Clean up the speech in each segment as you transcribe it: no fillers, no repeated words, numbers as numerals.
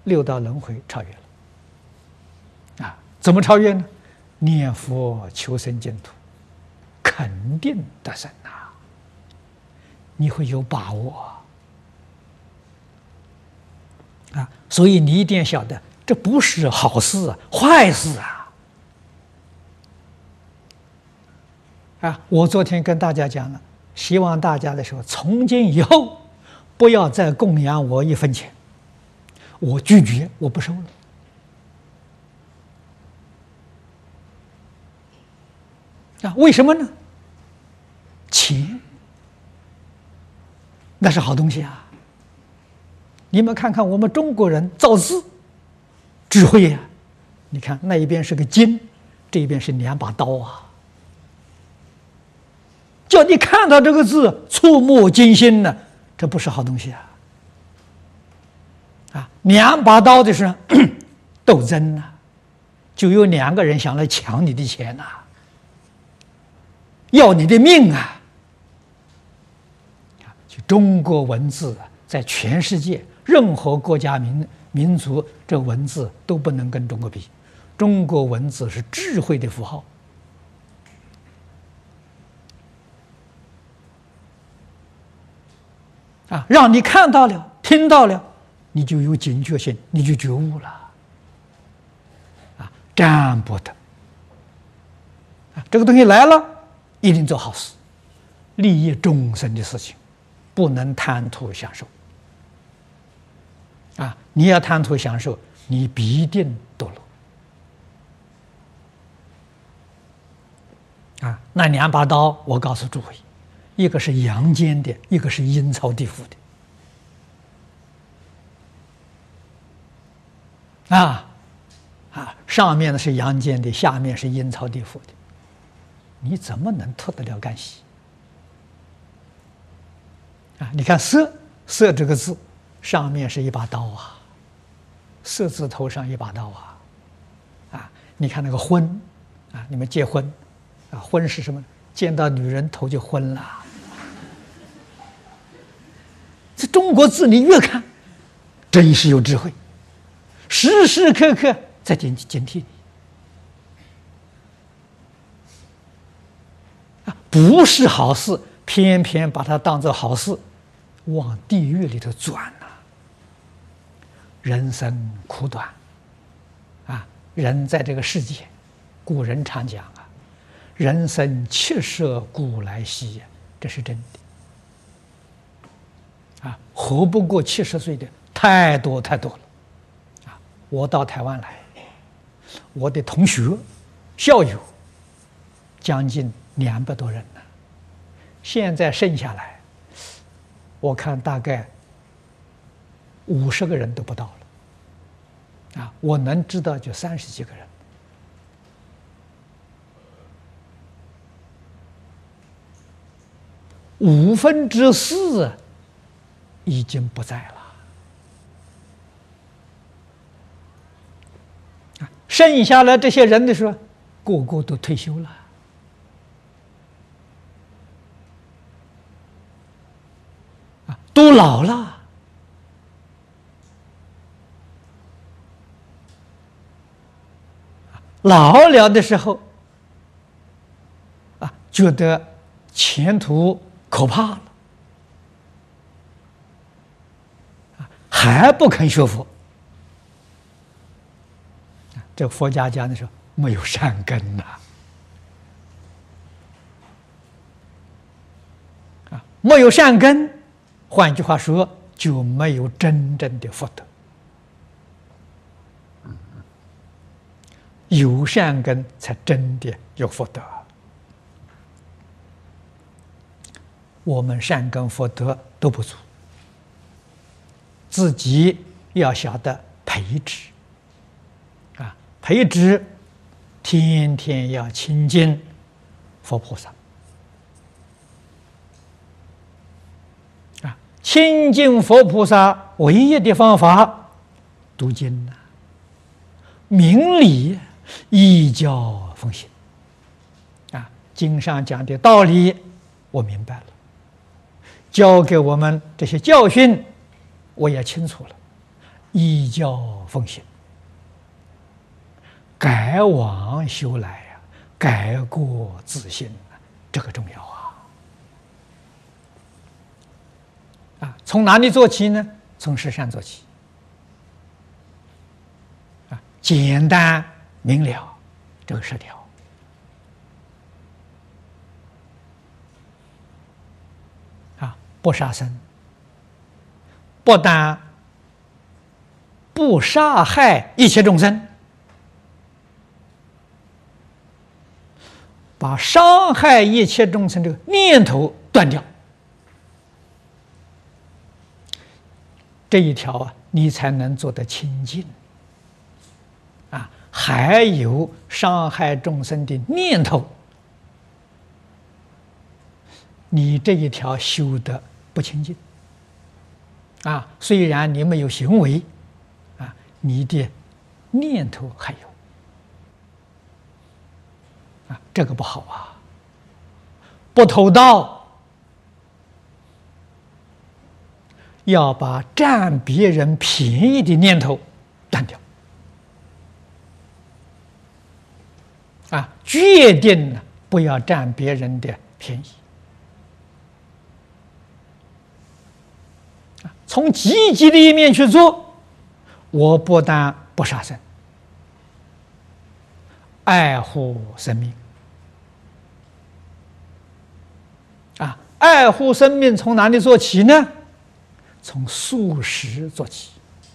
六道轮回超越了。怎么超越呢？念佛求生净土，肯定得生呐！你会有把握所以你一定要晓得，这不是好事坏事我昨天跟大家讲了，希望大家的时候，从今以后不要再供养我1分钱，我拒绝，我不收了。为什么呢？钱那是好东西你们看看我们中国人造字智慧你看那一边是个金，这一边是2把刀叫你看到这个字触目惊心呢，这不是好东西2把刀的是斗争就有2个人想来抢你的钱要你的命中国文字在全世界任何国家民族，这文字都不能跟中国比。中国文字是智慧的符号让你看到了听到了，你就有警觉性，你就觉悟了占不得这个东西来了一定做好事，利益众生的事情，不能贪图享受你要贪图享受，你必定堕落那2把刀，我告诉诸位，一个是阳间的，一个是阴曹地府的上面的是阳间的，下面是阴曹地府的，你怎么能脱得了干系你看色这个字上面是1把刀色字头上1把刀你看那个昏你们结婚昏是什么？见到女人头就昏了。这中国字你越看真是有智慧，时时刻刻在警惕你不是好事，偏偏把它当作好事，往地狱里头钻人生苦短人在这个世界，古人常讲人生70古来稀这是真的活不过70岁的太多了我到台湾来，我的同学校友将近200多人了，现在剩下来我看大概50个人都不到了我能知道就30几个人4/5已经不在了剩下来这些人的时候，个个都退休了都老了老了的时候觉得前途可怕了还不肯学佛这佛家讲的时候没有善根没有善根，换句话说就没有真正的福德有善根才真的有福德我们善根福德都不足，自己要晓得培植培植天天要亲近佛菩萨亲近佛菩萨唯一的方法读经明理依教奉行经上讲的道理我明白了，教给我们这些教训我也清楚了， 依教奉行，改往修来呀，改过自新，这个重要啊！从哪里做起呢？从十善做起啊，简单明了这个10条啊，不杀生，不但不杀害一切众生，把伤害一切众生这个念头断掉，这一条啊，你才能做得清净啊！还有伤害众生的念头，你这一条修得不清净啊！虽然你没有行为啊，你的念头还有啊，这个不好啊！不偷盗，要把占别人便宜的念头断掉啊！决定不要占别人的便宜啊！从积极的一面去做，我不但不杀生，爱护生命啊！爱护生命从哪里做起呢？从素食做起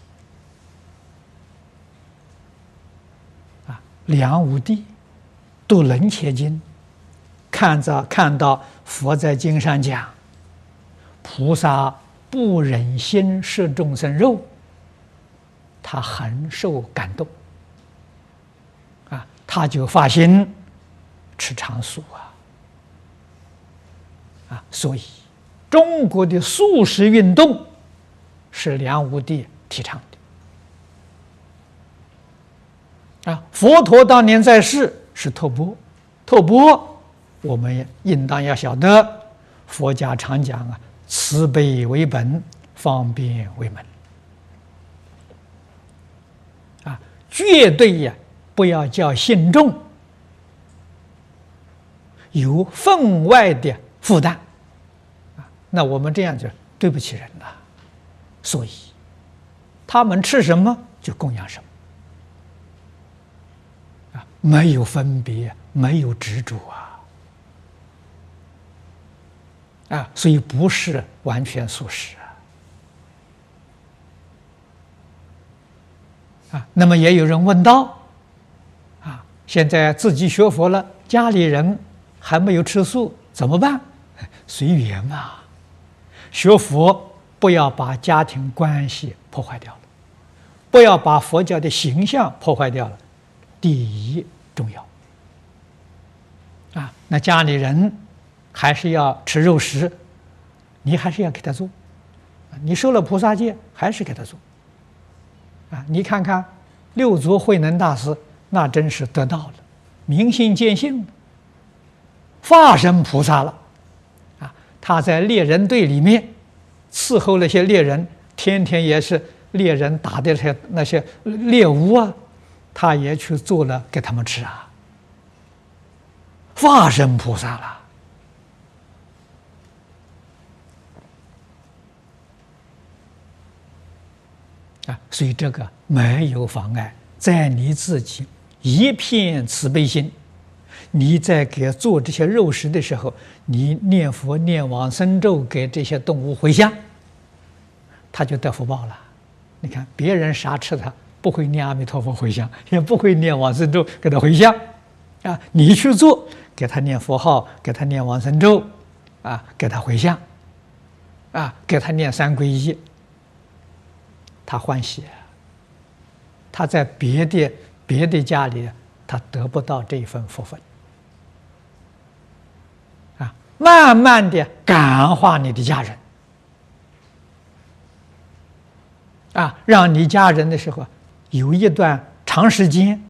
啊！梁武帝读《楞伽经》，看到佛在经上讲，菩萨不忍心食众生肉，他很受感动啊，他就发心吃长素啊！所以中国的素食运动是梁武帝提倡的啊！佛陀当年在世是托钵，我们也应当要晓得，佛家常讲啊，慈悲为本，方便为门啊！绝对呀，不要叫信众有分外的负担啊！那我们这样就对不起人了。所以，他们吃什么就供养什么啊，没有分别，没有执着啊，所以不是完全素食啊。那么也有人问到啊，现在自己学佛了，家里人还没有吃素，怎么办？随缘嘛，学佛。不要把家庭关系破坏掉了，不要把佛教的形象破坏掉了，第一重要啊！那家里人还是要吃肉食，你还是要给他做，你受了菩萨戒，还是给他做啊！你看看六祖慧能大师，那真是得道了，明心见性了，化身菩萨了啊！他在猎人队里面伺候那些猎人，天天也是猎人打的那些猎物啊，他也去做了给他们吃啊，化身菩萨了啊！所以这个没有妨碍，在你自己一片慈悲心，你在给做这些肉食的时候，你念佛念往生咒给这些动物回向，他就得福报了。你看别人杀吃他，不会念阿弥陀佛回向，也不会念往生咒给他回向啊，你去做，给他念佛号，给他念往生咒啊，给他回向啊，给他念三皈依，他欢喜啊。他在别的家里，他得不到这一份福分啊，慢慢的感化你的家人啊，让你家人的时候有一段长时间